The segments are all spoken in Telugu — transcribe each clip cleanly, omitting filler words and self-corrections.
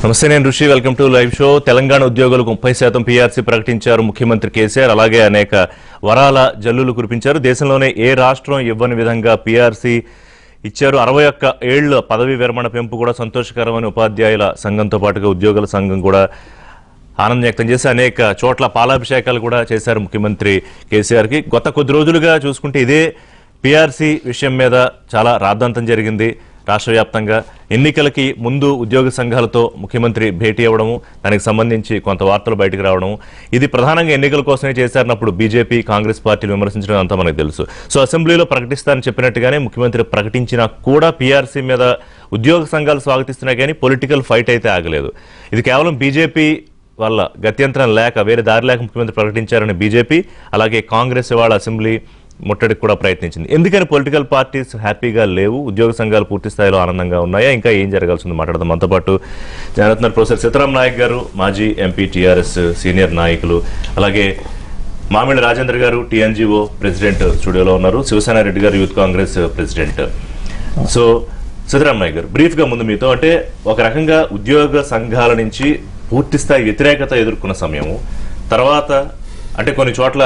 నమస్తే, నేను Rishi. Welcome to live show. Telangana ఉద్యోగులకు 30% పీఆర్సీ ప్రకటించారు ముఖ్యమంత్రి కేసీఆర్. అలాగే అనేక వరాల జల్లులు కురిపించారు. దేశంలోనే ఏ రాష్ట్రం ఇవ్వని విధంగా పీఆర్సీ ఇచ్చారు. 61 ఏళ్ల పదవీ విరమణ పెంపు కూడా సంతోషకరమని ఉపాధ్యాయుల సంఘంతో పాటుగా ఉద్యోగుల సంఘం కూడా ఆనందం వ్యక్తం చేసి అనేక చోట్ల పాలాభిషేకాలు కూడా చేశారు ముఖ్యమంత్రి కేసీఆర్కి. గత కొద్ది రోజులుగా చూసుకుంటే ఇదే పీఆర్సీ విషయం మీద చాలా రాద్ధాంతం జరిగింది. రాష్ట్ర వ్యాప్తంగా ఎన్నికలకి ముందు ఉద్యోగ సంఘాలతో ముఖ్యమంత్రి భేటీ అవ్వడము, దానికి సంబంధించి కొంత వార్తలు బయటకు రావడము, ఇది ప్రధానంగా ఎన్నికల కోసమే చేశారన్నప్పుడు బీజేపీ కాంగ్రెస్ పార్టీలు విమర్శించడం అంతా మనకు తెలుసు. సో అసెంబ్లీలో ప్రకటిస్తారని చెప్పినట్టుగానే ముఖ్యమంత్రి ప్రకటించినా కూడా పీఆర్సీ మీద ఉద్యోగ సంఘాలు స్వాగతిస్తున్నాయి, కానీ పొలిటికల్ ఫైట్ అయితే ఆగలేదు. ఇది కేవలం బీజేపీ వల్ల గత్యంతరం లేక, వేరే దారి లేక ముఖ్యమంత్రి ప్రకటించారని బీజేపీ, అలాగే కాంగ్రెస్ ఇవాళ అసెంబ్లీ ముట్టడికి కూడా ప్రయత్నించింది. ఎందుకని పొలిటికల్ పార్టీస్ హ్యాపీగా లేవు, ఉద్యోగ సంఘాలు పూర్తి స్థాయిలో ఆనందంగా ఉన్నాయా, ఇంకా ఏం జరగాల్సింది మాట్లాడదాం. మనతో పాటు జానత్నర్ ప్రొఫెసర్ సీతారాం నాయక్ గారు, మాజీ ఎంపీ, టీఆర్ఎస్ సీనియర్ నాయకులు, అలాగే మామిళ్ళ రాజేంద్ర గారు, టీఎన్జీఓ ప్రెసిడెంట్ స్టూడియోలో ఉన్నారు. శివసేన రెడ్డి గారు, youth Congress president. So Sitaram Nayak గారు, బ్రీఫ్గా ముందు మీతో, అంటే ఒక రకంగా ఉద్యోగ సంఘాల నుంచి పూర్తి స్థాయి వ్యతిరేకత ఎదుర్కొన్న సమయము, తర్వాత అంటే కొన్ని చోట్ల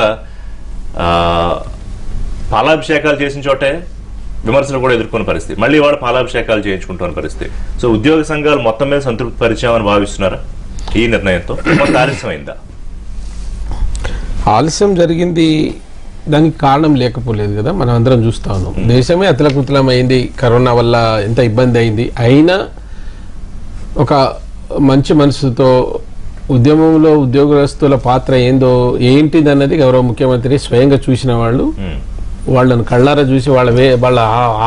పాలాభిషేకాలు చేసిన చోటే విమర్శలు కూడా ఎదుర్కొన్న పరిస్థితి, మళ్ళీ వాడు పాలాభిషేకాలు చేయించుకుంటున్న పరిస్థితి. సో ఉద్యోగ సంఘాలు మొత్తం మీద సంతృప్తి పరిచామని భావిస్తున్నారా ఈ నిర్ణయంతో? కొంత ఆలస్యమైందా? ఆలస్యం జరిగింది, దానికి కారణం లేకపోలేదు కదా. మనం అందరం చూస్తా ఉన్నాం, దేశమే అతలకుతలమైంది, కరోనా వల్ల ఎంత ఇబ్బంది అయింది. అయినా ఒక మంచి మనసుతో ఉద్యమంలో ఉద్యోగస్తుల పాత్ర ఏంటిదన్నది గౌరవ ముఖ్యమంత్రి స్వయంగా చూసిన వాళ్ళు, వాళ్ళను కళ్ళారా చూసి వాళ్ళ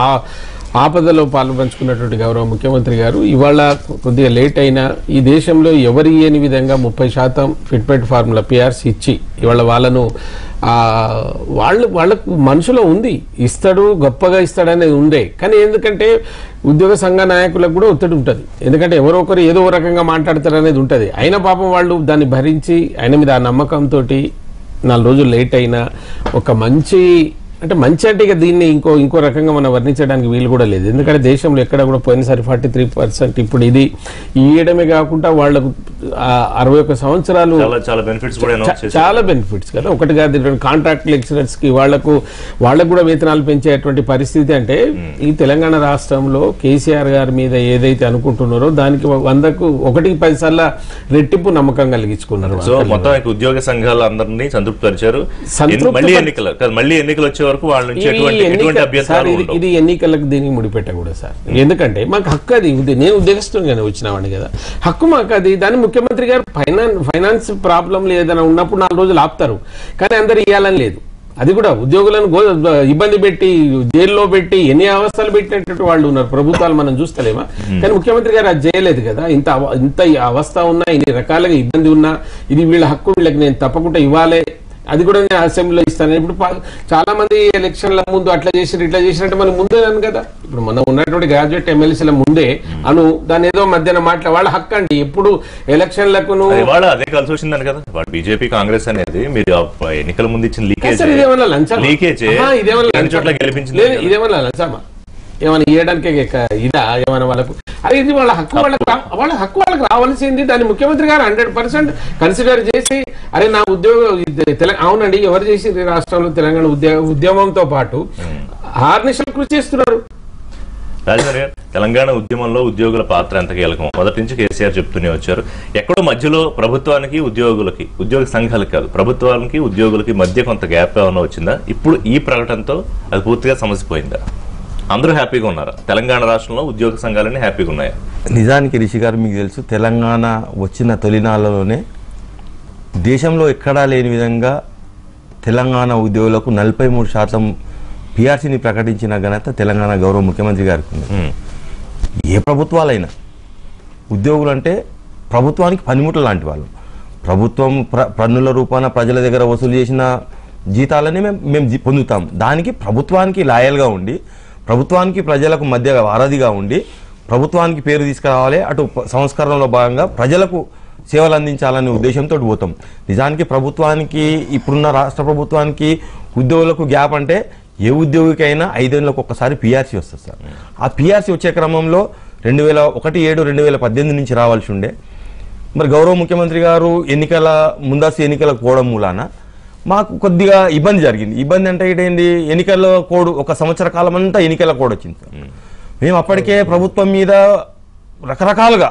ఆపదలో పాల్పంచుకున్నటువంటి గౌరవ ముఖ్యమంత్రి గారు ఇవాళ కొద్దిగా లేట్ అయినా ఈ దేశంలో ఎవరి లేని విధంగా 30% ఫిట్మెంట్ ఫార్ములా పీఆర్సీ ఇచ్చి ఇవాళ వాళ్ళను వాళ్ళకు మనసులో ఉంది, ఇస్తాడు, గొప్పగా ఇస్తాడనేది ఉండే. కానీ ఎందుకంటే ఉద్యోగ సంఘ నాయకులకు కూడా ఒత్తిడి ఉంటుంది, ఎందుకంటే ఎవరో ఒకరు ఏదో ఒక రకంగా మాట్లాడతారు అనేది ఉంటుంది. అయినా పాపం వాళ్ళు దాన్ని భరించి ఆయన మీద ఆ నమ్మకంతో 4 రోజులు లేట్ అయినా ఒక మంచి అంటే ఇక దీన్ని ఇంకో రకంగా మనం వర్ణించడానికి వీలు కూడా లేదు. ఎందుకంటే దేశంలో ఎక్కడ కూడా పోయినసారి 43%, ఇప్పుడు ఇది ఇయ్యడమే కాకుండా వాళ్ళకు 61 సంవత్సరాలు చాలా బెనిఫిట్స్ కదా. ఒకటి కాదు, కాంట్రాక్ట్ లెక్చరర్స్ కి వాళ్ళకు కూడా వేతనాలు పెంచేటువంటి పరిస్థితి. అంటే ఈ తెలంగాణ రాష్ట్రంలో కేసీఆర్ గారి మీద ఏదైతే అనుకుంటున్నారో దానికి 100కు 1-10 సార్లు రెట్టింపు నమ్మకం కలిగించుకున్నారు. సో మొత్తం ఉద్యోగ సంఘాలు అందరినీ సంతృప్తి పరిచారు. మళ్ళీ ఎన్నికలు వచ్చే వరకు వాళ్ళ నుంచి ఇది ఎన్నికలకు దీనికి ముడిపెట్టకూడదు సార్. ఎందుకంటే మాకు హక్కు అది, నేను ఉద్యోగస్తుగానే వచ్చినవాడిని కదా, హక్కు మాకు అది. దాన్ని ముఖ్యమంత్రి గారు ఫైనాన్స్ ప్రాబ్లం ఏదైనా ఉన్నప్పుడు 4 రోజులు ఆపుతారు, కానీ అందరు ఇవ్వాలని లేదు. అది కూడా ఉద్యోగులను ఇబ్బంది పెట్టి జైల్లో పెట్టి ఎన్ని అవస్థలు పెట్టినట్టు వాళ్ళు ఉన్నారు ప్రభుత్వాలు, మనం చూస్తలేమా? కానీ ముఖ్యమంత్రి గారు అది చేయలేదు కదా. ఇంత అవస్థ ఉన్నా, ఇన్ని రకాలుగా ఇబ్బంది ఉన్నా, ఇది వీళ్ళ హక్కు, వీళ్ళకి నేను తప్పకుండా ఇవ్వాలి, అది కూడా నేను అసెంబ్లీలో ఇస్తాను. ఇప్పుడు చాలా మంది ఎలక్షన్ల ముందు అట్లా చేసి ఇట్లా చేసినట్టు మనం ముందే అను కదా. ఇప్పుడు మనం ఉన్నటువంటి గ్రాడ్యుయేట్ ఎమ్మెల్సీల ముందే దాని ఏదో మధ్యాహ్నం వాళ్ళ హక్కు అండి. ఎప్పుడు ఎలక్షన్లకు అదే కలిసి వచ్చిందని కదా బీజేపీ కాంగ్రెస్ అనేది. మీరు ఎన్నికల ముందు ఇచ్చిన ఇదేమన్నా లంచమా, ఏమైనా ఇవ్వడానికి ఇదా ఏమైనా వాళ్ళకు? అరే ఇది వాళ్ళ హక్కు, వాళ్ళకి రావాల్సింది. దాన్ని ముఖ్యమంత్రి గారు 100% కన్సిడర్ చేసి, అరే నా అవునండి, ఎవరు చేసి రాష్ట్రంలో తెలంగాణ ఉద్యమంతో పాటు ఆర్నిషలు కృషి చేస్తున్నారు. రాజేంద్ర గారు, తెలంగాణ ఉద్యమంలో ఉద్యోగుల పాత్ర ఎంత కీలకం మొదటి నుంచి కేసీఆర్ చెప్తూనే వచ్చారు. ఎక్కడో మధ్యలో ప్రభుత్వానికి ఉద్యోగులకి, ఉద్యోగ సంఘాలకు కాదు, ప్రభుత్వానికి ఉద్యోగులకి మధ్య కొంత గ్యాప్ ఏమైనా వచ్చిందా? ఇప్పుడు ఈ ప్రకటనతో అది పూర్తిగా సమసిపోయిందా? అందరూ హ్యాపీగా ఉన్నారా? తెలంగాణ రాష్ట్రంలో ఉద్యోగ సంఘాలన్నీ హ్యాపీగా ఉన్నాయా? నిజానికి రిషి గారు, మీకు తెలుసు, తెలంగాణ వచ్చిన తొలినాళ్ళలోనే దేశంలో ఎక్కడా లేని విధంగా తెలంగాణ ఉద్యోగులకు 43% పీఆర్సీని ప్రకటించిన ఘనత తెలంగాణ గౌరవ ముఖ్యమంత్రి గారికి ఉంది. ఏ ప్రభుత్వాలైనా ఉద్యోగులు అంటే ప్రభుత్వానికి పనిముట్లు లాంటి వాళ్ళు. ప్రభుత్వం పన్నుల రూపాన ప్రజల దగ్గర వసూలు చేసిన జీతాలని మేము పొందుతాం. దానికి ప్రభుత్వానికి లాయల్గా ఉండి, ప్రభుత్వానికి ప్రజలకు మధ్య వారధిగా ఉండి, ప్రభుత్వానికి పేరు తీసుకురావాలి, అటు సంస్కరణలో భాగంగా ప్రజలకు సేవలు అందించాలనే ఉద్దేశంతో పోతాం. నిజానికి ప్రభుత్వానికి, ఇప్పుడున్న రాష్ట్ర ప్రభుత్వానికి ఉద్యోగులకు గ్యాప్ అంటే ఏ ఉద్యోగికైనా 5 ఏళ్ళకు ఒక్కసారి పీఆర్సీ వస్తుంది సార్. ఆ పీఆర్సీ వచ్చే క్రమంలో 2017-2018 నుంచి రావాల్సి ఉండే. మరి గౌరవ ముఖ్యమంత్రి గారు ముందస్తు ఎన్నికలకు పోవడం మూలాన మాకు కొద్దిగా ఇబ్బంది జరిగింది. ఇబ్బంది అంటే ఏంటి, ఎన్నికల కోడ్ ఒక సంవత్సర కాలం అంతా ఎన్నికల కోడ్ వచ్చింది. మేము అప్పటికే ప్రభుత్వం మీద రకరకాలుగా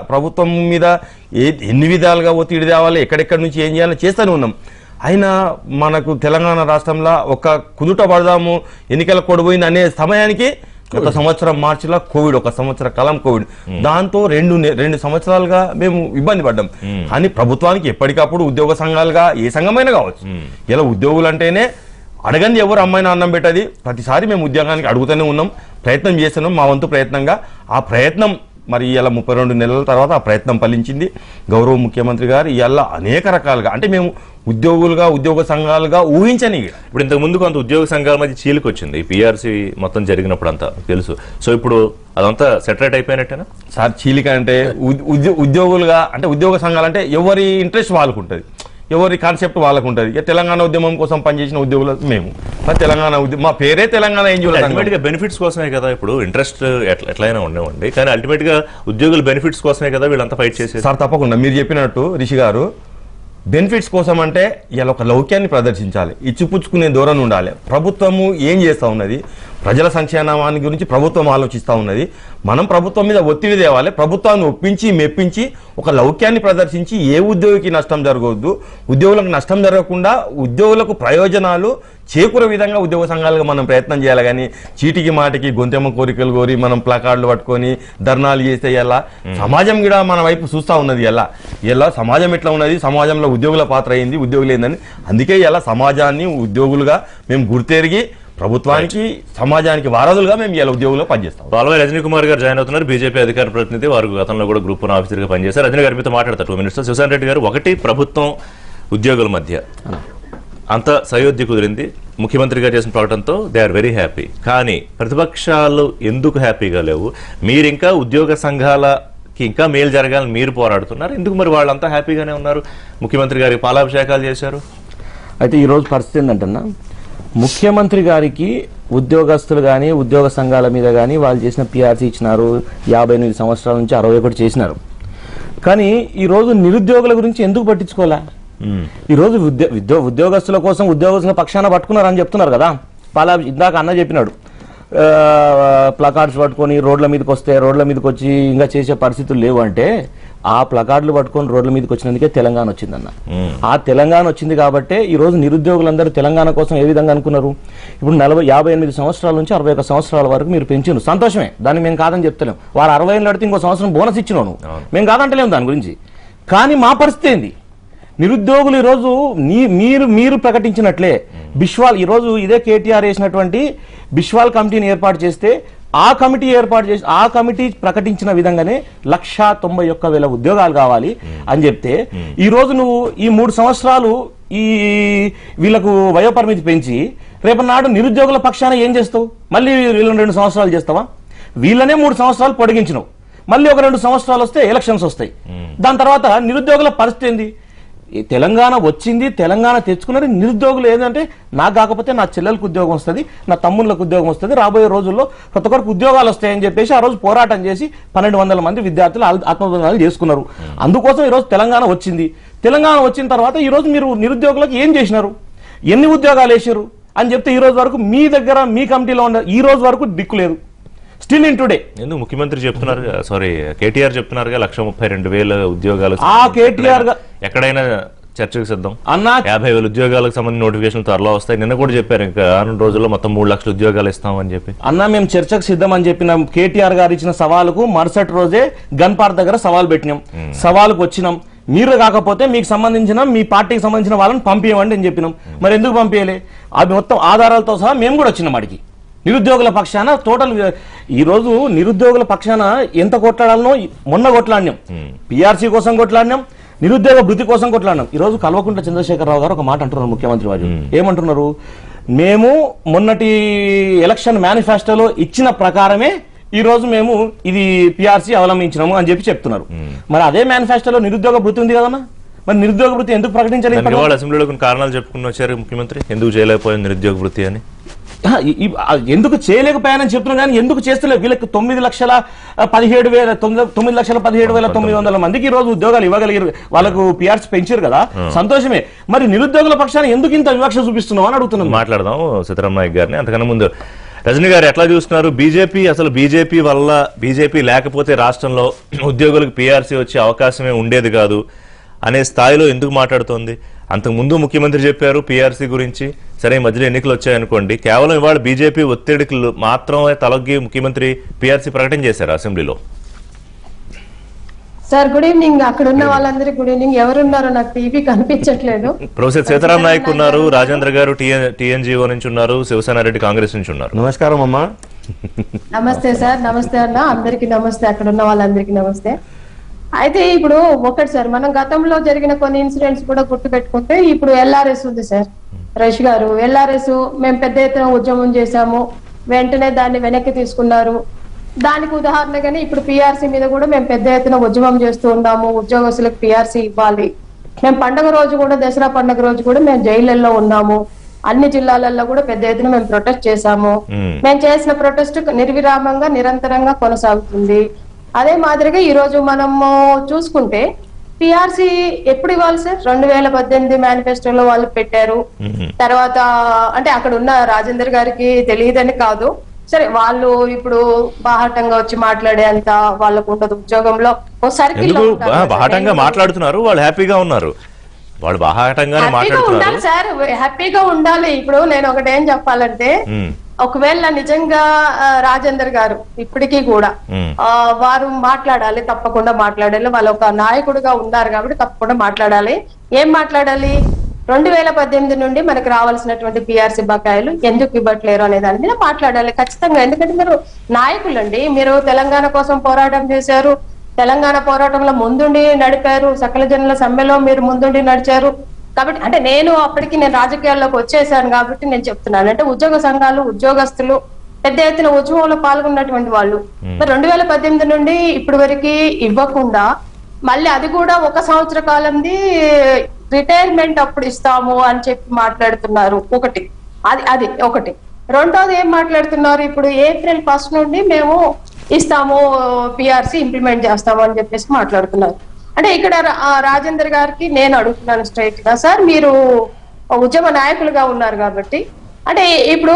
ఎన్ని విధాలుగా ఒత్తిడి తేవాలి, ఎక్కడెక్కడి నుంచి ఏం చేయాలో చేస్తూనే ఉన్నాం. అయినా మనకు తెలంగాణ రాష్ట్రంలో ఒక కుదుట పడదాము, ఎన్నికల కోడ్ పోయింది అనే సమయానికి ఒక సంవత్సరం మార్చిలో కోవిడ్, ఒక సంవత్సర కాలం కోవిడ్. దాంతో రెండు సంవత్సరాలుగా మేము ఇబ్బంది పడ్డాం. కానీ ప్రభుత్వానికి ఎప్పటికప్పుడు ఉద్యోగ సంఘాలుగా ఏ సంఘమైనా కావచ్చు, ఇలా ఉద్యోగులు అంటేనే అడగంది ఎవరు అమ్మాయినా అన్నం పెట్టది. ప్రతిసారి మేము ఉద్యోగానికి అడుగుతూనే ఉన్నాం, ప్రయత్నం చేస్తున్నాం మా వంతు ప్రయత్నంగా. ఆ ప్రయత్నం మరి ఇలా 32 నెలల తర్వాత ఆ ప్రయత్నం ఫలించింది. గౌరవ ముఖ్యమంత్రి గారు ఇలా అనేక రకాలుగా, అంటే మేము ఉద్యోగ సంఘాలుగా ఊహించని. ఇప్పుడు ఇంతకు ముందు కొంత ఉద్యోగ సంఘాల మధ్య చీలికి వచ్చింది పిఆర్సీ మొత్తం జరిగినప్పుడు అంతా తెలుసు. సో ఇప్పుడు అదంతా సెటరేట్ అయిపోయినట్టేనా సార్? చీలిక అంటే ఉద్యోగులుగా, అంటే ఉద్యోగ సంఘాలు అంటే ఎవరి ఇంట్రెస్ట్ వాళ్ళకు ఉంటుంది, ఎవరి కాన్సెప్ట్ వాళ్ళకు ఉంటుంది. ఇక తెలంగాణ ఉద్యమం కోసం పనిచేసిన ఉద్యోగులు మేము. తెలంగాణ మా పేరే తెలంగాణ అల్టిమేట్ గా బెనిఫిట్స్ కోసమే కదా. ఇప్పుడు ఇంట్రెస్ట్ ఎట్లయినా ఉండేవండి, కానీ అల్టిమేట్ గా ఉద్యోగుల బెనిఫిట్స్ కోసమే కదా వీళ్ళంతా ఫైట్ చేసేది. సార్ తప్పకుండా మీరు చెప్పినట్టు రిషి గారు, బెనిఫిట్స్ కోసం అంటే ఇలా ఒక లౌక్యాన్ని ప్రదర్శించాలి, ఇచ్చిపుచ్చుకునే ధోరణి ఉండాలి. ప్రభుత్వము ఏం చేస్తూ ఉన్నది, ప్రజల సంక్షేమాన్ని గురించి ప్రభుత్వం ఆలోచిస్తూ ఉన్నది. మనం ప్రభుత్వం మీద ఒత్తిడి తేవాలి, ప్రభుత్వాన్ని ఒప్పించి మెప్పించి ఒక లౌక్యాన్ని ప్రదర్శించి ఏ ఉద్యోగికి నష్టం జరగవద్దు, ఉద్యోగులకు నష్టం జరగకుండా ఉద్యోగులకు ప్రయోజనాలు చేకూరే విధంగా ఉద్యోగ సంఘాలుగా మనం ప్రయత్నం చేయాలి. కానీ చీటికి మాటికి గొంతెమ్మ కోరికలు కోరి మనం ప్లకార్డులు పట్టుకొని ధర్నాలు చేస్తే ఎలా సమాజం కూడా మన వైపు చూస్తూ ఉన్నది. ఎలా సమాజం ఎట్లా ఉన్నది, సమాజంలో ఉద్యోగుల పాత్ర అయింది, ఉద్యోగులు ఏందని. అందుకే ఎలా సమాజాన్ని ఉద్యోగులుగా మేము గుర్తెరిగి ప్రభుత్వానికి సమాజానికి వారధులుగా మేము ఇలా ఉద్యోగులు పనిచేస్తాం. పాల్వాయి రజనీ కుమార్ గారు జాయిన్ అవుతున్నారు, బీజేపీ అధికార ప్రతినిధి. వారు గతంలో కూడా గ్రూప్ 1 ఆఫీసర్గా పనిచేశారు. రజనీ గారి మీతో మాట్లాడతారు 2 minutes. శివసాన్ రెడ్డి గారు, ఒకటి ప్రభుత్వం ఉద్యోగుల మధ్య అంత సయోధ్య కుదిరింది, ముఖ్యమంత్రి గారు చేసిన ప్రకటనతో దే ఆర్ వెరీ హ్యాపీ. కానీ ప్రతిపక్షాలు ఎందుకు హ్యాపీగా లేవు? మీరు ఇంకా ఉద్యోగ సంఘాలకి ఇంకా మేలు జరగాలని మీరు పోరాడుతున్నారు, ఎందుకు మరి వాళ్ళంతా హ్యాపీగానే ఉన్నారు? ముఖ్యమంత్రి గారికి పాలాభిషేకాలు చేశారు. అయితే ఈరోజు పరిస్థితి ఏంటంటన్నా, ముఖ్యమంత్రి గారికి ఉద్యోగస్తులు కానీ ఉద్యోగ సంఘాల మీద కానీ వాళ్ళు చేసిన పిఆర్సీ ఇచ్చినారు, 58 సంవత్సరాల నుంచి 61 చేసినారు. కానీ ఈరోజు నిరుద్యోగుల గురించి ఎందుకు పట్టించుకోలే? ఈరోజు ఉద్యోగస్తుల కోసం ఉద్యోగస్తుల పక్షాన పట్టుకున్నారని చెప్తున్నారు కదా. ఇందాక అన్న చెప్పినాడు, ప్లకార్డ్స్ పట్టుకొని రోడ్ల మీదకి వస్తే రోడ్ల మీదకి వచ్చి ఇంకా చేసే పరిస్థితులు లేవు అంటే, ఆ ప్లకార్డులు పట్టుకొని రోడ్ల మీదకి వచ్చినందుకే తెలంగాణ వచ్చిందన్న. ఆ తెలంగాణ వచ్చింది కాబట్టే ఈరోజు నిరుద్యోగులందరూ తెలంగాణ కోసం ఏ విధంగా అనుకున్నారు. ఇప్పుడు 58 సంవత్సరాల నుంచి 61 సంవత్సరాల వరకు మీరు పెంచారు, సంతోషమే, దాన్ని మేము కాదని చెప్తలేము. వారు 60 ఏళ్ళు అడితే ఇంకో సంవత్సరం బోనస్ ఇచ్చినాను, మేము కాదంటలేము దాని గురించి. కానీ మా పరిస్థితి ఏంది? నిరుద్యోగులు ఈరోజు మీరు ప్రకటించినట్లే బిశ్వాల్, ఈరోజు ఇదే కేటీఆర్ వేసినటువంటి బిశ్వాల్ కమిటీని ఏర్పాటు చేస్తే ఆ కమిటీ ప్రకటించిన విధంగానే 191,000 ఉద్యోగాలు కావాలి అని చెప్తే, ఈ రోజు నువ్వు ఈ 3 సంవత్సరాలు వీళ్ళకు వయోపరిమితి పెంచి రేపటి నిరుద్యోగుల పక్షాన ఏం చేస్తావు? మళ్ళీ వీళ్ళని 2 సంవత్సరాలు చేస్తావా? వీళ్ళనే 3 సంవత్సరాలు పొడిగించినావు, మళ్ళీ ఒక 2 సంవత్సరాలు వస్తే ఎలక్షన్స్ వస్తాయి. దాని తర్వాత నిరుద్యోగుల పరిస్థితి ఏంది? తెలంగాణ వచ్చింది, తెలంగాణ తెచ్చుకున్నది. నిరుద్యోగులు ఏంటంటే, నాకు కాకపోతే నా చెల్లెలకు ఉద్యోగం వస్తుంది, నా తమ్ముళ్ళకు ఉద్యోగం వస్తుంది, రాబోయే రోజుల్లో ప్రతి ఒక్కరికి ఉద్యోగాలు వస్తాయని చెప్పేసి ఆ రోజు పోరాటం చేసి 1200 మంది విద్యార్థులు ఆత్మబలిదానాలు చేసుకున్నారు. అందుకోసం ఈరోజు తెలంగాణ వచ్చింది. తెలంగాణ వచ్చిన తర్వాత ఈరోజు మీరు నిరుద్యోగులకు ఏం చేసినారు, ఎన్ని ఉద్యోగాలు వేసారు అని చెప్తే ఈ రోజు వరకు మీ దగ్గర మీ కమిటీలో ఉన్న ఈ రోజు వరకు దిక్కు లేదు. స్టిల్ ఇన్ టుడే ఎందుకు ముఖ్యమంత్రి చెప్తున్నారు, సారీ కేటీఆర్ చెప్తున్నారుగా 132,000 ఉద్యోగాలు. ఆ కేటీఆర్ ఎక్కడైనా చర్చకు సిద్ధం అన్న, 50,000 ఉద్యోగాలకు సంబంధించిన నోటిఫికేషన్ త్వరలో వస్తాయి. నిన్న కూడా చెప్పారు ఇంకా 6 రోజుల్లో మొత్తం 3 లక్షల ఉద్యోగాలు ఇస్తామని చెప్పి. అన్న, మేము చర్చకు సిద్ధం అని చెప్పిన కేటీఆర్ గారు ఇచ్చిన సవాలుకు మరుసటి రోజే గన్ పార్క్ దగ్గర సవాల్ పెట్టినాం. సవాలుకు వచ్చినాం, మీరు కాకపోతే మీకు సంబంధించిన మీ పార్టీకి సంబంధించిన వాళ్ళని పంపించమండి అని చెప్పినాం. మరి ఎందుకు పంపించలే? అవి మొత్తం ఆధారాలతో సహా మేము కూడా వచ్చినాం అడిగి. నిరుద్యోగుల పక్షాన టోటల్ ఈరోజు నిరుద్యోగుల పక్షాన ఎంత కొట్లాడాలనో మొన్న కొట్లాడినాం, పిఆర్సీ కోసం కొట్లాడినాం, నిరుద్యోగ భృతి కోసం కొట్లాడినాం. ఈరోజు కల్వకుంట్ల చంద్రశేఖరరావు గారు ఒక మాట అంటున్నారు, ముఖ్యమంత్రి వారు ఏమంటున్నారు, మేము మొన్నటి ఎలక్షన్ మేనిఫెస్టోలో ఇచ్చిన ప్రకారమే ఈ రోజు మేము ఇది పిఆర్సీ అవలంబించినాము అని చెప్పి చెప్తున్నారు. మరి అదే మేనిఫెస్టోలో నిరుద్యోగ భృతి ఉంది కదన్నా, మరి నిరుద్యోగ భృతి ఎందుకు ప్రకటించలేదు? అసెంబ్లీలో కొన్ని కారణాలు చెప్పుకుని వచ్చారు ముఖ్యమంత్రి, ఎందుకు చేయలేకపోయింది నిరుద్యోగ భృతి అని. ఎందుకు చేయలేకపోయానని చెప్తున్నాను కానీ ఎందుకు చేస్తలేదు? వీళ్ళకి 9,17,900 మందికి ఈ రోజు ఉద్యోగాలు ఇవ్వగలిగారు, వాళ్ళకు పిఆర్సీ పెంచారు కదా, సంతోషమే. మరి నిరుద్యోగుల పక్షాన ఎందుకు ఇంత వివక్ష చూపిస్తున్నావు అని అడుగుతున్నాం. మాట్లాడదాం సీతారాం నాయక్ గారిని. అంతకన్నా ముందు రజనీ గారు ఎట్లా చూస్తున్నారు? బీజేపీ వల్ల, బీజేపీ లేకపోతే రాష్ట్రంలో ఉద్యోగులకు పిఆర్సీ వచ్చే అవకాశమే ఉండేది కాదు అనే స్థాయిలో ఎందుకు మాట్లాడుతోంది? అంతకుముందు ముఖ్యమంత్రి చెప్పారు పిఆర్సీ గురించి, సరే మధ్యలో ఎన్నికలు వచ్చాయనుకోండి, కేవలం ఇవాళ బీజేపీ ఒత్తిడికి మాత్రమే తలొగ్గి ముఖ్యమంత్రి పిఆర్సీ ప్రకటన చేశారు అసెంబ్లీలో. Sir good evening. అక్కడ ఉన్న వాళ్ళందరికీ గుడ్ ఈవినింగ్. ఎవరున్నారో నాకు టీవీ కనిపించట్లేదు. ప్రొఫెసర్ సీతారాం నాయక్ ఉన్నారు, రాజేంద్ర గారు టీఎన్జీఓ నుంచి ఉన్నారు, శివసేన రెడ్డి కాంగ్రెస్ నుంచి ఉన్నారు. నమస్కారం అమ్మా. నమస్తే సార్. నమస్తే అన్న, అందరికి నమస్తే, అక్కడ ఉన్న వాళ్ళందరికీ నమస్తే. అయితే ఇప్పుడు ఒకటి సార్, మనం గతంలో జరిగిన కొన్ని ఇన్సిడెంట్స్ కూడా గుర్తు పెట్టుకుంటే, ఇప్పుడు ఎల్ఆర్ఎస్ ఉంది సార్, రష్ గారు. ఎల్ఆర్ఎస్ మేము పెద్ద ఎత్తున ఉద్యమం చేశాము, వెంటనే దాన్ని వెనక్కి తీసుకున్నారు. దానికి ఉదాహరణగానే ఇప్పుడు పిఆర్సీ మీద కూడా మేము పెద్ద ఎత్తున ఉద్యమం చేస్తూ ఉన్నాము, ఉద్యోగస్తులకు పిఆర్సీ ఇవ్వాలి. మేము పండుగ రోజు కూడా, దసరా పండుగ రోజు కూడా మేము జైళ్ళల్లో ఉన్నాము, అన్ని జిల్లాలలో కూడా పెద్ద ఎత్తున మేము ప్రొటెస్ట్ చేశాము. మేము చేసిన ప్రొటెస్ట్ నిర్విరామంగా నిరంతరంగా కొనసాగుతుంది. అదే మాదిరిగా ఈ రోజు మనము చూసుకుంటే పిఆర్సీ ఎప్పుడు ఇవ్వాలి సార్? 2018 మేనిఫెస్టోలో వాళ్ళు పెట్టారు. తర్వాత అంటే అక్కడ ఉన్న రాజేందర్ గారికి తెలియదని కాదు, సరే వాళ్ళు ఇప్పుడు బాహాటంగా వచ్చి మాట్లాడే అంత వాళ్ళకు ఉండదు. ఉద్యోగంలో ఓ సర్కిల్ బాహాటంగా మాట్లాడుతున్నారు, వాళ్ళు హ్యాపీగా ఉన్నారు, వాళ్ళు బాహాటంగానే ఉండాలి సార్, హ్యాపీగా ఉండాలి. ఇప్పుడు నేను ఒకటి ఏం చెప్పాలంటే, ఒకవేళ నిజంగా రాజేందర్ గారు ఇప్పటికీ కూడా వారు మాట్లాడాలి, తప్పకుండా మాట్లాడాలి. వాళ్ళు ఒక నాయకుడిగా ఉన్నారు కాబట్టి తప్పకుండా మాట్లాడాలి. ఏం మాట్లాడాలి? 2018 నుండి మనకు రావాల్సినటువంటి పిఆర్సీ బకాయిలు ఎందుకు ఇవ్వట్లేరు అనే దాని మీద మాట్లాడాలి ఖచ్చితంగా. ఎందుకంటే మీరు నాయకులండి, మీరు తెలంగాణ కోసం పోరాటం చేశారు, తెలంగాణ పోరాటంలో ముందుండి నడిపారు, సకల జనుల సమ్మెలో మీరు ముందుండి నడిచారు. కాబట్టి అంటే నేను రాజకీయాల్లోకి వచ్చేసాను కాబట్టి నేను చెప్తున్నాను, అంటే ఉద్యోగ సంఘాలు, ఉద్యోగస్తులు పెద్ద ఎత్తున ఉద్యమంలో పాల్గొన్నటువంటి వాళ్ళు మరి 2018 నుండి ఇప్పటి వరకు ఇవ్వకుండా మళ్ళీ అది కూడా 1 సంవత్సర కాలంది రిటైర్మెంట్ అప్పుడు ఇస్తాము అని చెప్పి మాట్లాడుతున్నారు. అది ఒకటి. రెండోది ఏం మాట్లాడుతున్నారు, ఇప్పుడు ఏప్రిల్ 1 నుండి మేము ఇస్తాము, పిఆర్సీ ఇంప్లిమెంట్ చేస్తాము అని చెప్పేసి మాట్లాడుతున్నారు. అంటే ఇక్కడ రాజేందర్ గారికి నేను అడుగుతున్నాను స్ట్రైట్ గా, సార్ మీరు ఉద్యమ నాయకులుగా ఉన్నారు కాబట్టి, అంటే ఇప్పుడు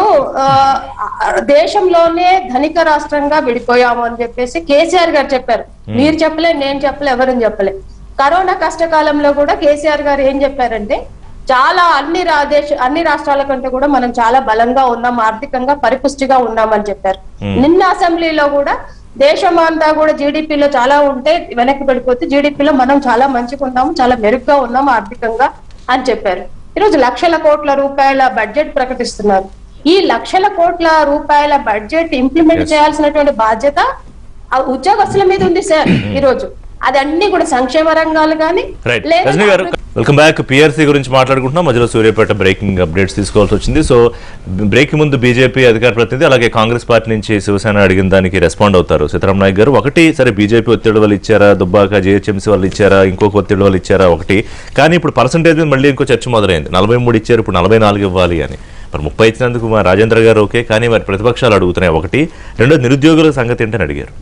దేశంలోనే ధనిక రాష్ట్రంగా విడిపోయాము అని చెప్పేసి కేసీఆర్ గారు చెప్పారు. మీరు చెప్పలే, నేను చెప్పలే, ఎవరని చెప్పలే. కరోనా కష్టకాలంలో కూడా కేసీఆర్ గారు ఏం చెప్పారంటే, చాలా అన్ని రాష్ట్రాల కంటే కూడా మనం చాలా బలంగా ఉన్నాం, ఆర్థికంగా పరిపుష్టిగా ఉన్నామని చెప్పారు. నిన్న అసెంబ్లీలో కూడా దేశం అంతా కూడా జీడిపిలో చాలా ఉంటే వెనక్కి పడిపోతే జీడిపిలో మనం చాలా మంచిగా ఉన్నాము, చాలా మెరుగ్గా ఉన్నాము ఆర్థికంగా అని చెప్పారు. ఈరోజు లక్షల కోట్ల రూపాయల బడ్జెట్ ప్రకటిస్తున్నారు. ఈ లక్షల కోట్ల రూపాయల బడ్జెట్ ఇంప్లిమెంట్ చేయాల్సినటువంటి బాధ్యత ఆ ఉద్యోగస్తుల మీద ఉంది సార్. ఈరోజు అది అన్ని కూడా సంక్షేమ రంగాలు కానీ. Welcome back. పిఆర్సీ గురించి మాట్లాడుకుంటున్నాం, మధ్యలో సూర్యాపేట బ్రేకింగ్ అప్డేట్స్ తీసుకోవాల్సి వచ్చింది. సో బ్రేక్ ముందు బీజేపీ అధికార ప్రతినిధి అలాగే కాంగ్రెస్ పార్టీ నుంచి శివసేన అడిగిన దానికి రెస్పాండ్ అవుతారు సీతారాం నాయక్ గారు. ఒకటి, సరే బీజేపీ ఒత్తిడి వాళ్ళు ఇచ్చారా, దుబ్బాక జిహెచ్ఎంసీ వాళ్ళు ఇచ్చారా, ఇంకొక ఒత్తిడి వాళ్ళు ఇచ్చారా ఒకటి. కానీ ఇప్పుడు పర్సంటేజ్ మీద మళ్ళీ ఇంకో చర్చ మొదలైంది. 43 ఇచ్చారు, ఇప్పుడు 44 ఇవ్వాలి అని. మరి 30 ఇచ్చినందుకు మా రాజేంద్ర గారు ఓకే, కానీ మరి ప్రతిపక్షాలు అడుగుతున్నాయి ఒకటి. రెండోది నిరుద్యోగుల సంగతి ఏంటని అడిగారు.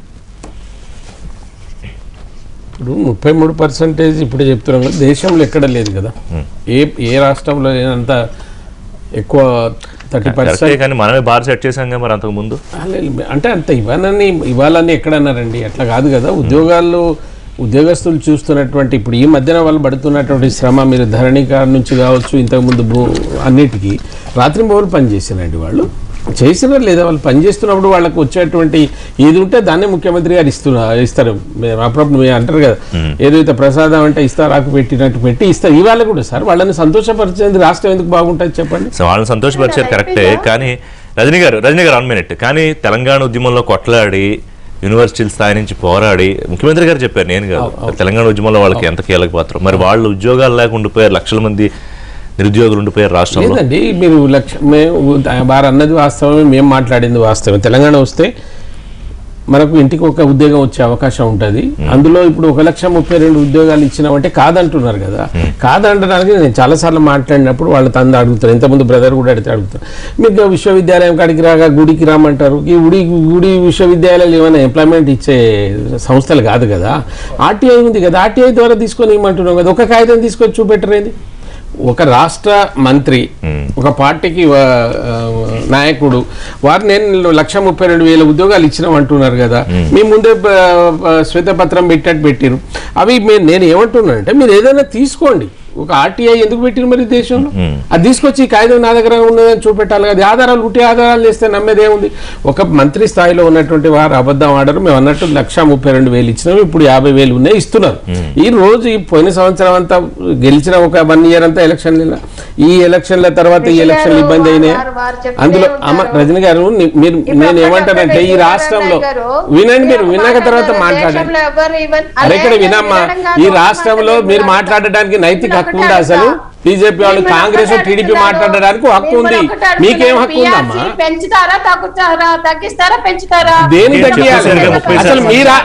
ఇప్పుడు 33% ఇప్పుడు చెప్తున్నాం కదా, దేశంలో ఎక్కడ లేదు కదా, ఏ రాష్ట్రంలో లేనంత ఎక్కువ 30%. కానీ మనమే బార్ సెట్ చేసాం కదా మరి అంతకు ముందు. అంటే అంత ఇవ్వాలని ఎక్కడన్నారండి, అట్లా కాదు కదా. ఉద్యోగస్తులు చూస్తున్నటువంటి ఇప్పుడు ఈ మధ్యన వాళ్ళు పడుతున్నటువంటి శ్రమ, మీరు ధరణి కార్ నుంచి కావచ్చు, ఇంతకుముందు అన్నిటికీ రాత్రి పగలు పనిచేసినండి వాళ్ళు. చేసినా లేదా వాళ్ళు పనిచేస్తున్నప్పుడు వాళ్ళకి వచ్చేటువంటి ఏది ఉంటే దాన్నే ముఖ్యమంత్రి గారు ఇస్తారు. అప్పుడప్పుడు మీరు అంటారు కదా, ఏదైతే ప్రసాదం అంటే ఇస్తారాకు పెట్టినట్టు పెట్టి ఇస్తారు. ఇవాళ కూడా సార్ వాళ్ళని సంతోషపరిచేది రాష్ట్రం ఎందుకు బాగుంటుంది చెప్పండి. వాళ్ళని సంతోషపరిచారు కరెక్టే, కానీ రజనీ గారు 1 మినిట్. కానీ తెలంగాణ ఉద్యమంలో కొట్లాడి యూనివర్సిటీల స్థాయి నుంచి పోరాడి ముఖ్యమంత్రి గారు చెప్పారు, నేను కాదు, తెలంగాణ ఉద్యమంలో వాళ్ళకి ఎంత కీలక పాత్ర. మరి వాళ్ళు ఉద్యోగాలు లేకుండా ఉండిపోయారు, లక్షల మంది నిరుద్యోగులు ఉండిపోయారు రాష్ట్రంలో. లేదండి, మీరు వారు అన్నది వాస్తవమే, మేము మాట్లాడింది వాస్తవమే. తెలంగాణ వస్తే మనకు ఇంటికి ఒక ఉద్యోగం వచ్చే అవకాశం ఉంటుంది. అందులో ఇప్పుడు 1,32,000 ఉద్యోగాలు ఇచ్చినామంటే కాదంటున్నారు కదా. కాదంటడానికి నేను చాలాసార్లు మాట్లాడినప్పుడు వాళ్ళ తండ్రి అడుగుతారు, ఇంతకుముందు బ్రదర్ కూడా అడుగుతారు, మీకు విశ్వవిద్యాలయం కాడికి రాగా గుడికి రామంటారు. ఈ గుడి విశ్వవిద్యాలయాలు ఏమైనా ఎంప్లాయ్మెంట్ ఇచ్చే సంస్థలు కాదు కదా. ఆర్టీఐ ఉంది కదా, ఆర్టీఐ ద్వారా తీసుకొని ఇవ్వమంటున్నాం కదా. ఒక కాగితం తీసుకొని చూపెట్టరేది. ఒక రాష్ట్ర మంత్రి, ఒక పార్టీకి నాయకుడు, వారు నేను 1,32,000 ఉద్యోగాలు ఇచ్చినాం అంటున్నారు కదా. మీ ముందే శ్వేతపత్రం పెట్టారు. అవి నేను ఏమంటున్నానంటే మీరు ఏదైనా తీసుకోండి. ఒక ఆర్టీఐ ఎందుకు పెట్టిన మరి దేశంలో? అది తీసుకొచ్చి కాగితం నా దగ్గర ఉన్నదని చూపెట్టాలి కదా. ఆధారాలు ఉట్టి ఆధారాలు చేస్తే నమ్మేది ఏముంది? ఒక మంత్రి స్థాయిలో ఉన్నటువంటి వారు అబద్ధం ఆడారు. మేము అన్నట్టు 1,32,000 ఇచ్చినాం, ఇప్పుడు 50,000 ఉన్నాయి ఇస్తున్నారు. ఈ రోజు ఈ పోయిన సంవత్సరం అంతా గెలిచిన ఒక 1 ఇయర్ అంతా ఎలక్షన్ల, ఈ ఎలక్షన్ల తర్వాత ఈ ఎలక్షన్లు ఇబ్బంది అయినాయి. అందులో రజనీ గారు నేను ఏమంటానంటే ఈ రాష్ట్రంలో వినండి, మీరు విన్నాక తర్వాత మాట్లాడండి. అరే ఇక్కడ వినమ్మా, ఈ రాష్ట్రంలో మీరు మాట్లాడడానికి నైతిక హక్కు ఉందా? అసలు బీజేపీ వాళ్ళు, కాంగ్రెస్, టీడీపీ మాట్లాడడానికి హక్కు ఉంది. మీకేం హక్కు ఉందమ్మా? పెంచుతారా, తగ్గిస్తారా, పెంచుతారా? దేని తగ్గియాలి? అసలు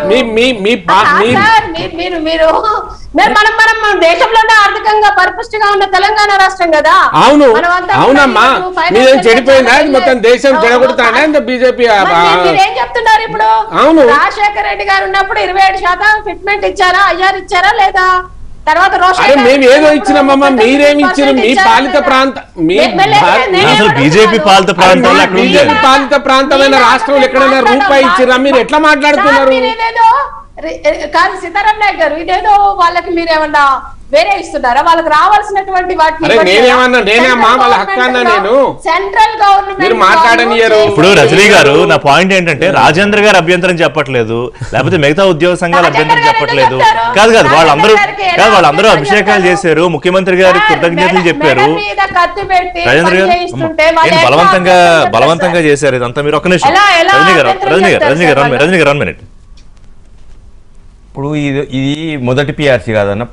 మీరు మనం దేశంలోనే ఆర్థికంగా పరిపుష్టిగా ఉన్న తెలంగాణ రాష్ట్రం కదా. అవును, అవునమ్మా. మీరేం చెడిపోయిందా? మొత్తం దేశం చెడగొడతానే బీజేపీ. మీరేం చెప్తున్నారు ఇప్పుడు? అవును, రాజశేఖర రెడ్డి గారు ఉన్నప్పుడు 27% ఫిట్మెంట్ ఇచ్చారా, ఐఆర్ ఇచ్చారా లేదా? తర్వాత మేము ఏదో ఇచ్చినామమ్మా, మీరేమి ఇచ్చారు? మీ పాలిత ప్రాంతం, బీజేపీ పాలిత ప్రాంతాల్లో బీజేపీ పాలిత ప్రాంతమైన రాష్ట్రంలో ఎక్కడైనా రూపాయి ఇచ్చిరా? మీరు ఎట్లా మాట్లాడుతున్నారు? కాదు సీతారాం నాయక్ గారు, ఇదేదో వాళ్ళకి మీరేమన్నా వేరే ఇస్తున్నారా? వాళ్ళకి రావాల్సినటువంటి వాటిని నేనేమా వాళ్ళ హక్కు అన్నా? నేను సెంట్రల్ గవర్నమెంట్ మాట్లాడనియరు. ఇప్పుడు రజనీ గారు, నా పాయింట్ ఏంటంటే రాజేంద్ర గారు అభ్యంతరం చెప్పట్లేదు, లేకపోతే మిగతా ఉద్యోగ సంఘాలు అభ్యంతరం చెప్పట్లేదు. కాదు వాళ్ళందరూ అభిషేకాలు చేశారు, ముఖ్యమంత్రి గారు కృతజ్ఞతలు చెప్పారు. రాజేంద్ర గారు బలవంతంగా చేశారు ఇదంతా. మీరు ఒక్క నిమిషం రజనీ గారు 1 మినిట్. ఇప్పుడు ఇది మొదటి పిఆర్సీ కాదన్న,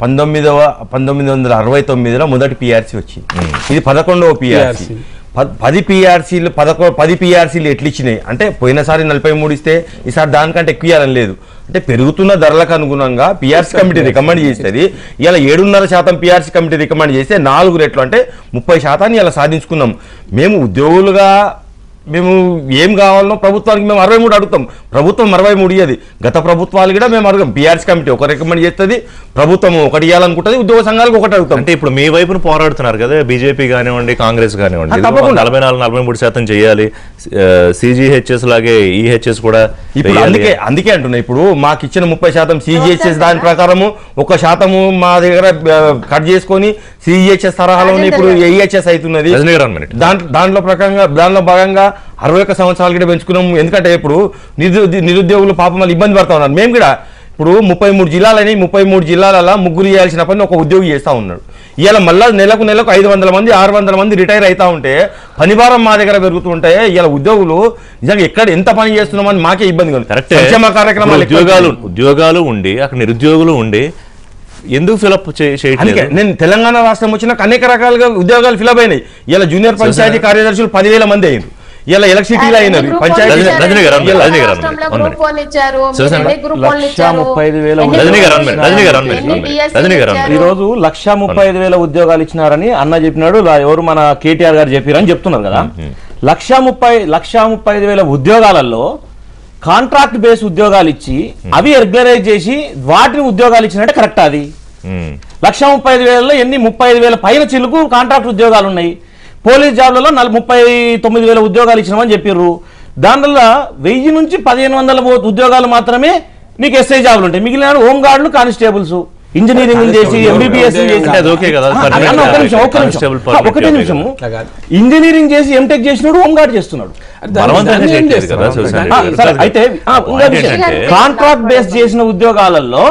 1969లో మొదటి పిఆర్సీ వచ్చింది. ఇది 11వ పిఆర్సీ. 10 పిఆర్సీలు ఎట్లు ఇచ్చినాయి అంటే, పోయినసారి 43 ఇస్తే ఈసారి దానికంటే ఎక్కువ ఇవ్వాలని లేదు. అంటే పెరుగుతున్న ధరలకు అనుగుణంగా పిఆర్సీ కమిటీ రికమెండ్ చేస్తుంది. ఇలా 7.5% పిఆర్సీ కమిటీ రికమెండ్ చేస్తే 4 రెట్లు అంటే 30% ఇలా సాధించుకున్నాం. మేము ఉద్యోగులుగా మేము ఏం కావాలనో ప్రభుత్వానికి మేము 63 అడుగుతాం, ప్రభుత్వం 63 ఇయ్యది. గత ప్రభుత్వాలు కూడా మేము అడుగుతాం. పిఆర్సీ కమిటీ ఒక రికమెండ్ చేస్తుంది, ప్రభుత్వం ఒకటి ఇవ్వాలనుకుంటుంది, ఉద్యోగ సంఘాలకు ఒకటి అడుగుతాం. అంటే ఇప్పుడు మీ వైపున పోరాడుతున్నారు కదా, బీజేపీ కానివ్వండి, కాంగ్రెస్ కానివ్వండి, 44-43% చేయాలి, సిజిహెచ్ఎస్ లాగే ఈహెచ్ఎస్ కూడా. ఇప్పుడు అందుకే అంటున్నా, ఇప్పుడు మాకు ఇచ్చిన 30% సిజిహెచ్ఎస్ దాని ప్రకారము 1% మా దగ్గర కట్ చేసుకొని సిజిహెచ్ఎస్ తరహాలోనే ఇప్పుడు ఈహెచ్ఎస్ అవుతున్నది. దాంట్లో భాగంగా 61 సంవత్సరాలు కూడా పెంచుకున్నాం. ఎందుకంటే ఇప్పుడు నిరుద్యోగులు పాపం వాళ్ళు ఇబ్బంది పడతా ఉన్నారు. మేము కూడా ఇప్పుడు 33 జిల్లాలని 33 జిల్లాలలో ముగ్గురు చేయాల్సిన పని ఒక ఉద్యోగి చేస్తూ ఉన్నాడు. ఇవాళ మళ్ళీ నెలకు 500 మంది 600 మంది రిటైర్ అవుతా ఉంటే పని భారం మా దగ్గర పెరుగుతుంటే ఇవాళ ఉద్యోగులు నిజంగా ఎక్కడ ఎంత పని చేస్తున్నామని మాకే ఇబ్బంది ఉంది. సంక్షేమ కార్యక్రమాలు ఉద్యోగాలు ఉండి అక్కడ నిరుద్యోగులు ఉండి ఎందుకు ఫిలప్ చేయట్లేదు? నేను తెలంగాణ రాష్ట్రం వచ్చిన అనేక రకాలుగా ఉద్యోగాలు ఫిలప్ అయినాయి. ఇలా జూనియర్ పంచాయతీ కార్యదర్శులు 10,000 మంది అయ్యారు. ఇలా ఎలక్ట్రిసిటీలో అయినారు. ఈరోజు 135,000 ఉద్యోగాలు ఇచ్చినారని అన్న చెప్పినాడు. ఎవరు మన కేటీఆర్ గారు చెప్పారని చెప్తున్నారు కదా. 135,000 ఉద్యోగాలలో కాంట్రాక్ట్ బేస్ ఉద్యోగాలు ఇచ్చి అవి రెగ్యులరైజ్ చేసి వాటిని ఉద్యోగాలు ఇచ్చినట్టే కరెక్ట్. అది 135,000లో ఎన్ని 35,000 పైన చిలుకు కాంట్రాక్ట్ ఉద్యోగాలు ఉన్నాయి. పోలీస్ జాబ్లలో 39,000 ఉద్యోగాలు ఇచ్చినామని చెప్పారు. దానివల్ల 1000 నుంచి 1,500 ఉద్యోగాలు మాత్రమే నీకు ఎస్ఐ జాబులు ఉంటాయి. మిగిలిన హోంగార్డులు, కానిస్టేబుల్స్, ఇంజనీరింగ్ చేసి ఎంబీబీఎస్ ఒకటే నిమిషము ఇంజనీరింగ్ చేసి ఎంటెక్ చేసినాడు హోంగార్డ్ చేస్తున్నాడు. అయితే కాంట్రాక్ట్ బేస్ చేసిన ఉద్యోగాలలో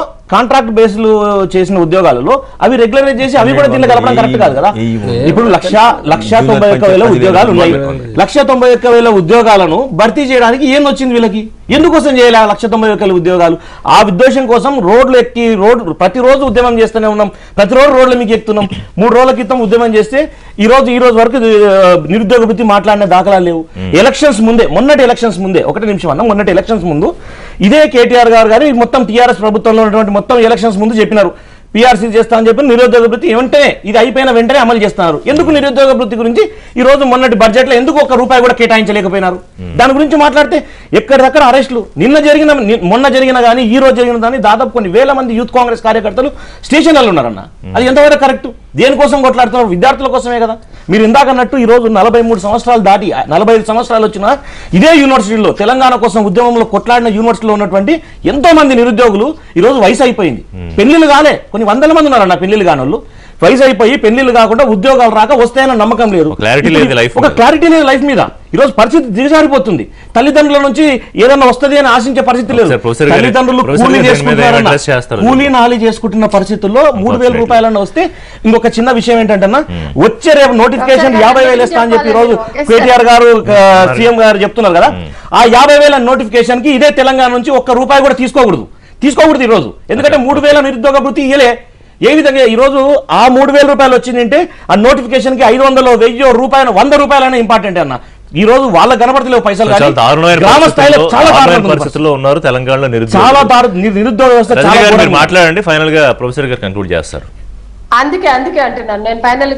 అవి రెగ్యులరైజ్ చేసి అవి కూడా దీనిలో కలపడం కరెక్ట్ కాదు కదా. ఇప్పుడు 191,000 ఉద్యోగాలు ఉన్నాయి. 191,000 ఉద్యోగాలను భర్తీ చేయడానికి ఏం వచ్చింది వీళ్ళకి? ఎందుకోసం చేయాలి 191,000 ఉద్యోగాలు? ఆ ఉద్దేశం కోసం రోడ్లు ఎక్కి ప్రతిరోజు ఉద్యమం చేస్తూనే ఉన్నాం. ప్రతిరోజు రోడ్ల మీకు ఎక్కుతున్నాం. 3 రోజుల క్రితం ఉద్యమం చేస్తే ఈ రోజు వరకు నిరుద్యోగ వృత్తి మాట్లాడిన దాఖలాలు లేవు. ఎలక్షన్స్ ముందే, మొన్నటి ఎలక్షన్స్ ముందే, ఒకటి నిమిషం అన్న, మొన్నటి ఎలక్షన్స్ ముందు ఇదే కేటీఆర్ గారు గారు మొత్తం టీఆర్ఎస్ ప్రభుత్వంలో ఉన్నటువంటి మొత్తం ఎలక్షన్స్ ముందు చెప్పినారు పీఆర్సీ చేస్తామని చెప్పి నిరుద్యోగ భృతి వెంటనే ఇది అయిపోయిన వెంటనే అమలు చేస్తున్నారు. ఎందుకు నిరుద్యోగ భృతి గురించి ఈ రోజు మొన్నటి బడ్జెట్ లో ఎందుకు ₹1 కూడా కేటాయించలేకపోయినారు? దాని గురించి మాట్లాడితే ఎక్కడిదక్కడ అరెస్టులు మొన్న జరిగిన కానీ ఈ రోజు జరిగిన కానీ దాదాపు కొన్ని వేల మంది యూత్ కాంగ్రెస్ కార్యకర్తలు స్టేషన్లలో ఉన్నారన్న. అది ఎంతవరకు కరెక్ట్? దేనికోసం కొట్లాడుతున్నారు? విద్యార్థుల కోసమే కదా. మీరు ఇందాక అన్నట్టు ఈ రోజు 43 సంవత్సరాలు దాటి 45 సంవత్సరాలు వచ్చిన ఇదే యూనివర్సిటీలో తెలంగాణ కోసం ఉద్యమంలో కొట్లాడిన యూనివర్సిటీలో ఉన్నటువంటి ఎంతో మంది నిరుద్యోగులు ఈ రోజు వయసు అయిపోయింది, పెళ్లిళ్ళు కాలే, కొన్ని వందల మంది ఉన్నారన్న పెళ్లిళ్ళు కానోళ్ళు. వయసు అయిపోయి పెళ్లిళ్ళు కాకుండా ఉద్యోగాలు రాక వస్తాయన్న నమ్మకం లేదు, ఒక క్లారిటీ లేదు లైఫ్ మీద. ఈ రోజు పరిస్థితి దిగజారిపోతుంది. తల్లిదండ్రుల నుంచి ఏదన్నా వస్తుంది అని ఆశించే పరిస్థితి లేదు. తల్లిదండ్రులు కూలీ నాలి చేసుకుంటున్న పరిస్థితుల్లో ₹3,000 వస్తే ఇంకొక చిన్న విషయం ఏంటంటే వచ్చే రేపు నోటిఫికేషన్ 50,000 ఇస్తా అని చెప్పి ఈ రోజు కేటీఆర్ గారు సీఎం గారు చెప్తున్నారు కదా. ఆ 50,000 నోటిఫికేషన్ కి ఇదే తెలంగాణ నుంచి ₹1 కూడా తీసుకోకూడదు ఈ రోజు. ఎందుకంటే 3,000 నిరుద్యోగ భృతి ఇయ్యలే. ఏ విధంగా ఈ రోజు ఆ ₹3,000 వచ్చిందంటే ఆ నోటిఫికేషన్ కి 500, 1000 రూపాయలు, ₹100 ఇంపార్టెంట్ అన్న. ఈ రోజు వాళ్ళకి కనపడతలేవు పైసలు. గ్రామ స్థాయిలో చాలా పరిస్థితుల్లో ఉన్నారు తెలంగాణలో చాలా నిరుద్యోగ వ్యవస్థ. మాట్లాడండి, ఫైనల్ గా ప్రొఫెసర్ గారు కంక్లూడ్ చేస్తారు. అందుకే అంటున్నాను నేను ఫైనల్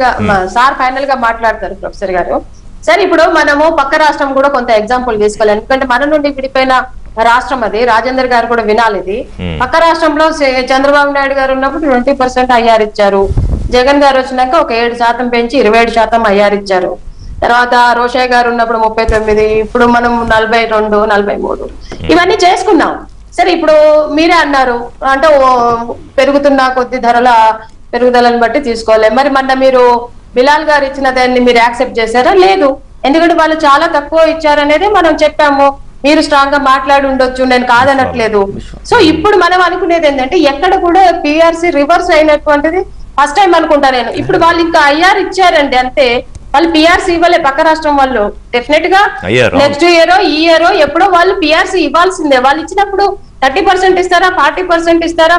గా మాట్లాడతారు ప్రొఫెసర్ గారు. సరే, ఇప్పుడు మనము పక్క రాష్ట్రం కూడా కొంత ఎగ్జాంపుల్ తీసుకోవాలి. ఎందుకంటే మన నుండి విడిపోయిన రాష్ట్రం అది. రాజేందర్ గారు కూడా వినాలి ఇది. పక్క రాష్ట్రంలో చంద్రబాబు నాయుడు గారు ఉన్నప్పుడు 20% ఐఆర్ ఇచ్చారు. జగన్ గారు వచ్చినాక ఒక 7% పెంచి 27% ఐఆర్ ఇచ్చారు. తర్వాత రోషయ్య గారు ఉన్నప్పుడు 39, ఇప్పుడు మనం 42, 43 ఇవన్నీ చేసుకున్నాం. సరే, ఇప్పుడు మీరే అన్నారు అంటే పెరుగుతున్న కొద్ది ధరల పెరుగుదలను బట్టి తీసుకోవాలి. మరి మొన్న మీరు బిలాల్ గారు ఇచ్చిన దాన్ని మీరు యాక్సెప్ట్ చేశారా? లేదు. ఎందుకంటే వాళ్ళు చాలా తక్కువ ఇచ్చారనేది మనం చెప్పాము. మీరు స్ట్రాంగ్ గా మాట్లాడి ఉండొచ్చు, నేను కాదనట్లేదు. సో ఇప్పుడు మనం అనుకునేది ఏంటంటే ఎక్కడ కూడా పిఆర్సీ రివర్స్ అయినటువంటిది ఫస్ట్ టైం అనుకుంటా నేను. ఇప్పుడు వాళ్ళు ఇంకా ఐఆర్ ఇచ్చారండి అంతే, వాళ్ళు పిఆర్సీ ఇవ్వలే. పక్క రాష్ట్రం వాళ్ళు డెఫినెట్ గా నెక్స్ట్ ఇయరో ఈ ఇయరో ఎప్పుడో వాళ్ళు పిఆర్సీ ఇవ్వాల్సిందే. వాళ్ళు ఇచ్చినప్పుడు 30% ఇస్తారా, 40% ఇస్తారా,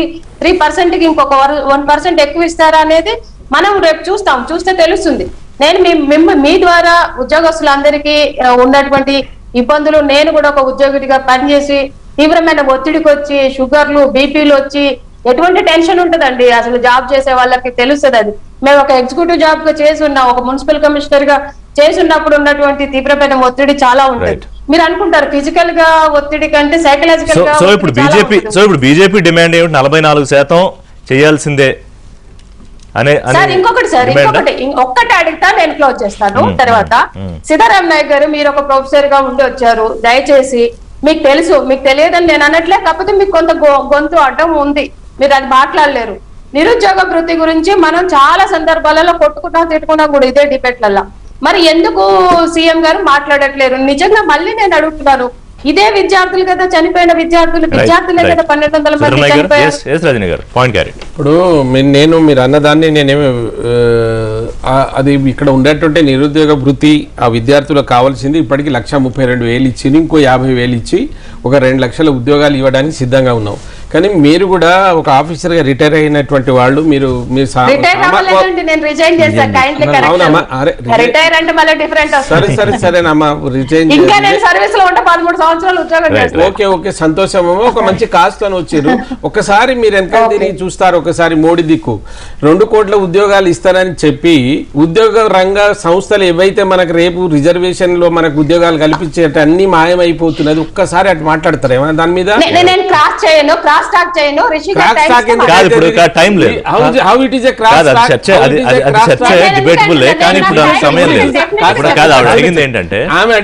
43% కి ఇంకొక 1% ఎక్కువ ఇస్తారా అనేది మనం రేపు చూస్తే తెలుస్తుంది. నేను మీ ద్వారా ఉద్యోగస్తులందరికీ ఉన్నటువంటి ఇబ్బందులు, నేను కూడా ఒక ఉద్యోగిగా పనిచేసి తీవ్రమైన ఒత్తిడికి వచ్చి షుగర్లు, బీపీలు వచ్చి ఎటువంటి టెన్షన్ ఉంటుందండి అసలు జాబ్ చేసే వాళ్ళకి తెలుస్తుంది. అది మేము ఒక ఎగ్జిక్యూటివ్ జాబ్ గా చేసి ఉన్నాం, ఒక మున్సిపల్ కమిషనర్ గా చేసి ఉన్నప్పుడు ఉన్నటువంటి తీవ్రమైన ఒత్తిడి చాలా ఉంటుంది. మీరు అనుకుంటారు ఫిజికల్ గా ఒత్తిడి కంటే సైకలాజికల్ గా. సో ఇప్పుడు బీజేపీ డిమాండ్ ఏమిటి? 44% చేయాల్సిందే అనే. ఒక్కటి అడుగుతా, నేను క్లోజ్ చేస్తాను. తర్వాత సీతారాం నాయక్ గారు, మీరు ఒక ప్రొఫెసర్ గా ఉండి వచ్చారు, దయచేసి మీకు తెలుసు, మీకు తెలియదని నేను అనట్లే, కాకపోతే మీకు కొంత గొంతు అడ్డం ఉంది, మీరు అది మాట్లాడలేరు. నిరుద్యోగ భృతి గురించి మనం చాలా సందర్భాలలో కొట్టుకున్నా తిట్టుకున్నా కూడా ఇదే డిబేట్లలో. మరి ఎందుకు సీఎం గారు మాట్లాడట్లేరు? నిజంగా మళ్ళీ నేను అడుగుతున్నాను, ఇదే విద్యార్థులు కదా చనిపోయిన విద్యార్థులే కదా 1200 మంది చనిపోయారు. ఇప్పుడు మీరు అన్నదాన్ని నేనేమి అది ఇక్కడ ఉండేటువంటి నిరుద్యోగ భృతి ఆ విద్యార్థులకు కావాల్సింది ఇప్పటికీ 1,32,000 ఇచ్చి ఇంకో 50,000 ఇచ్చి ఒక 2 లక్షల ఉద్యోగాలు ఇవ్వడానికి సిద్ధంగా ఉన్నాం. కానీ మీరు కూడా ఒక ఆఫీసర్ గా రిటైర్ అయినటువంటి వాళ్ళు, మీరు సరేనమ్మా రిటైర్ ఓకే సంతోషం. ఒక మంచి కాస్ట్ అని వచ్చారు. ఒకసారి మీరు ఎంత తిరిగి చూస్తారు, ఒకసారి మోడీ దిక్కు 2 కోట్ల ఉద్యోగాలు ఇస్తారని చెప్పి ఉద్యోగ రంగ సంస్థలు ఏవైతే మనకు రేపు రిజర్వేషన్ లో మనకు ఉద్యోగాలు కల్పించేట అన్ని మాయమైపోతున్నది. ఒక్కసారి అటు మాట్లాడతారు ఏమన్నా దాని మీద? అడిగింది ఏంటంటే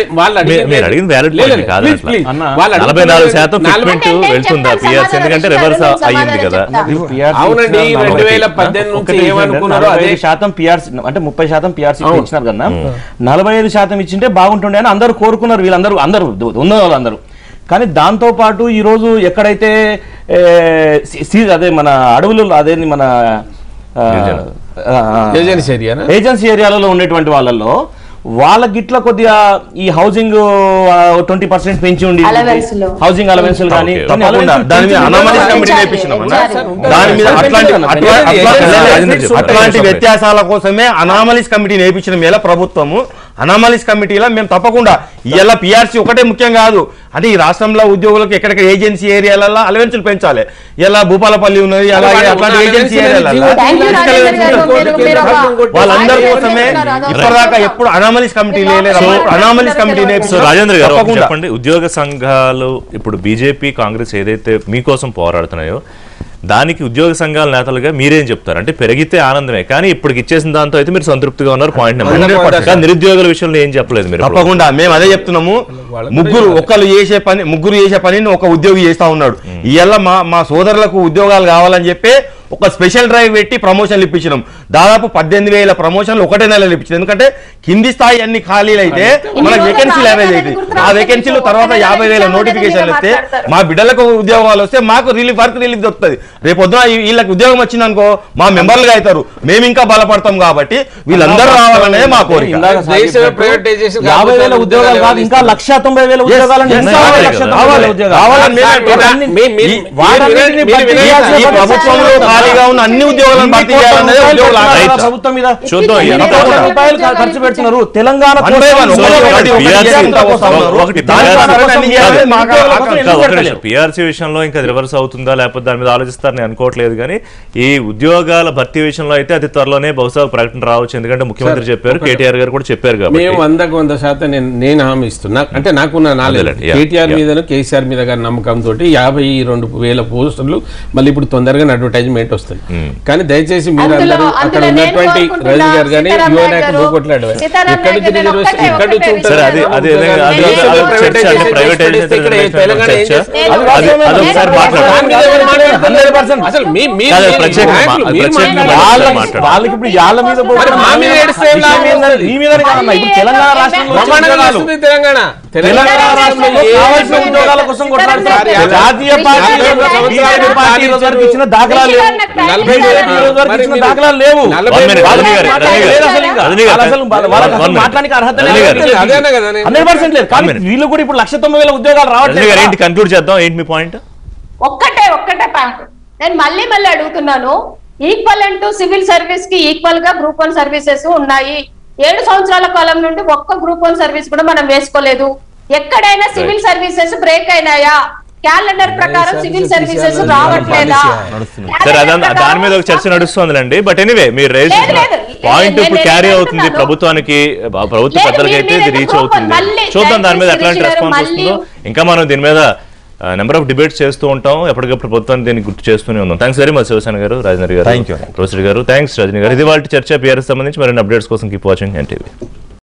44% వెళ్తుందా ఎందుకంటే రివర్స్ అయ్యింది కదా. అవునండి, 2018 నుంచి ఏమనుకున్నారో అదే శాతం పిఆర్సీ అంటే 30% పిఆర్సీ ఇచ్చినారు కదా, 45% ఇచ్చింటే బాగుంటుండే అని అందరూ కోరుకున్నారు. వీళ్ళందరూ ఉన్న వాళ్ళందరూ. కానీ దాంతో పాటు ఈ రోజు ఎక్కడైతే అదే మన అడవులు అదేంది మన ఏజెన్సీ ఏరియాలలో ఉండేటువంటి వాళ్ళలో వాళ్ళ గిట్ల కొద్దిగా ఈ హౌసింగ్ 20% పెంచి ఉండి హౌసింగ్ అలవెన్స్ కానీ అట్లాంటి వ్యత్యాసాల కోసమే అనామలీస్ కమిటీ నేర్పించిన మేళ ప్రభుత్వము అనామలీస్ కమిటీలో మేము తప్పకుండా ఇలా పిఆర్సీ ఒకటే ముఖ్యం కాదు, అంటే ఈ రాష్ట్రంలో ఉద్యోగులకు ఎక్కడెక్కడ ఏజెన్సీ ఏరియాలలో అలవెన్సులు పెంచాలి. ఇలా భూపాలపల్లి ఉన్నది, అలాగే అట్లాంటి ఏజెన్సీ ఏరియాలలో వాళ్ళందరి కోసమే ఇప్పటిదాకా ఎప్పుడు anomalies committee anomalies committee. Rajendra గారు చెప్పండి, ఉద్యోగ సంఘాలు ఇప్పుడు బీజేపీ కాంగ్రెస్ ఏదైతే మీకోసం పోరాడుతున్నాయో దానికి ఉద్యోగ సంఘాల నేతలుగా మీరేం చెప్తారు? అంటే పెరిగితే ఆనందమే, కానీ ఇప్పటికి ఇచ్చేసిన దాంతో అయితే మీరు సంతృప్తిగా ఉన్నారు. పాయింట్ నెంబర్ నిరుద్యోగుల విషయంలో ఏం చెప్పలేదు మీరు. తప్పకుండా మేము అదే చెప్తున్నాము. ముగ్గురు చేసే పనిని ఒక ఉద్యోగి చేస్తా ఉన్నాడు. ఇవాళ మా సోదరులకు ఉద్యోగాలు కావాలని చెప్పి ఒక స్పెషల్ డ్రైవ్ పెట్టి ప్రమోషన్లు ఇప్పించినాం. దాదాపు 18,000 ప్రమోషన్లు ఒకటే నెలలో ఇప్పించాం. ఎందుకంటే కింది స్థాయి అన్ని ఖాళీలు అయితే మనకు వేకెన్సీలు అనేది అవుతుంది. ఆ వేకెన్సీలు తర్వాత 50,000 నోటిఫికేషన్లు వస్తే మా బిడ్డలకు ఉద్యోగాలు వస్తే మాకు వర్క్ రిలీఫ్ దొరుకుతుంది. రేపు పొద్దున వీళ్ళకి ఉద్యోగం వచ్చింది అనుకో మా మెంబర్లుగా అవుతారు, మేము ఇంకా బలపడతాం. కాబట్టి వీళ్ళందరూ రావాలనేది మా కోరిక. 50,000 ఉద్యోగాలు కాదు, ఇంకా 190,000 ఉద్యోగాలను ప్రభుత్వంలో ఖాళీగా ఉన్న అన్ని ఉద్యోగాలను భర్తీ చేయాలనేది ప్రభుత్వం మీద రూపాయలు ఖర్చు పెడుతున్నారు. తెలంగాణ పిఆర్సీ విషయంలో ఇంకా రివర్స్ అవుతుందా లేకపోతే దాని మీద ఆలోచిస్తారని అనుకోవట్లేదు, కానీ ఈ ఉద్యోగాల భర్తీ విషయంలో అయితే అతి త్వరలోనే బహుశా ప్రకటన రావచ్చు. ఎందుకంటే ముఖ్యమంత్రి చెప్పారు, కేటీఆర్ గారు కూడా చెప్పారు. కాబట్టి మేము 100% నేను హామీ ఇస్తున్నా. అంటే నాకున్న నాలెడ్జ్ కేటీఆర్ మీద కేసీఆర్ మీద గారి నమ్మకంతో 52,000 పోస్టులు మళ్ళీ ఇప్పుడు తొందరగా అడ్వర్టైజ్మెంట్ వస్తుంది. కానీ దయచేసి మీరు అందరూ అక్కడ ఉన్నటువంటి రవి గారు కానీ యువ నాయకులు కొట్లాడు వాళ్ళకి ఇప్పుడు యాళ్ళ మీద తెలంగాణ రాష్ట్రంలో ఉద్యోగాల కోసం కొట్లాడుతున్నారు. జాతీయ పార్టీ ఇచ్చిన దాఖలాలు లేవు. మాట్లాడానికి అర్హత లేదు. 100% లేదు. కానీ వీళ్ళు కూడా ఇప్పుడు 190,000 ఉద్యోగాలు రావట్లేదు. కన్క్లూడ్ చేద్దాం. ఏంటి మీ పాయింట్? ఒక్కటే పాయింట్ నేను మళ్ళీ అడుగుతున్నాను. ఈక్వల్ సివిల్ సర్వీస్ కి ఈక్వల్ గా గ్రూప్ 1 సర్వీసెస్ ఉన్నాయి. 7 సంవత్సరాల కాలం నుండి ఒక్క గ్రూప్ 1 సర్వీస్ కూడా మనం వేసుకోలేదు. ఎక్కడైనా సివిల్ సర్వీసెస్ బ్రేక్ అయినాయా? క్యాలెండర్ ప్రకారం సివిల్ సర్వీసెస్ రావట్లేదా? దాని మీద ఒక చర్చ నడుస్తుందండి. బట్ ఎనీవే మీరు రేజ్ పాయింట్ ఇప్పుడు క్యారీ అవుతుంది ప్రభుత్వానికి, ప్రభుత్వ పెద్దలకి అయితే ఇది రీచ్ అవుతుంది. చూద్దాం దాని మీద ఎట్లాంటి రెస్పాన్స్ వస్తుందో. ఇంకా మనం దీని మీద నెంబర్ ఆఫ్ డిబేట్స్ చేస్తూ ఉంటాం, ఎప్పటికప్పుడు ప్రభుత్వాన్ని దీన్ని గుర్తు చేస్తూనే ఉన్నాం. థ్యాంక్స్ వెరీ మచ్ శివసేన గారు, రాజేంద్ర గారు, ప్రొఫెసర్ గారు. థ్యాంక్స్ రజనీ గారు. ఇది వాళ్ళ చర్చ పిఆర్ఎస్ సంబంధించి మరిన్ని అప్డేట్స్ కోసం కీప్ వాచింగ్ ఎన్టీవీ.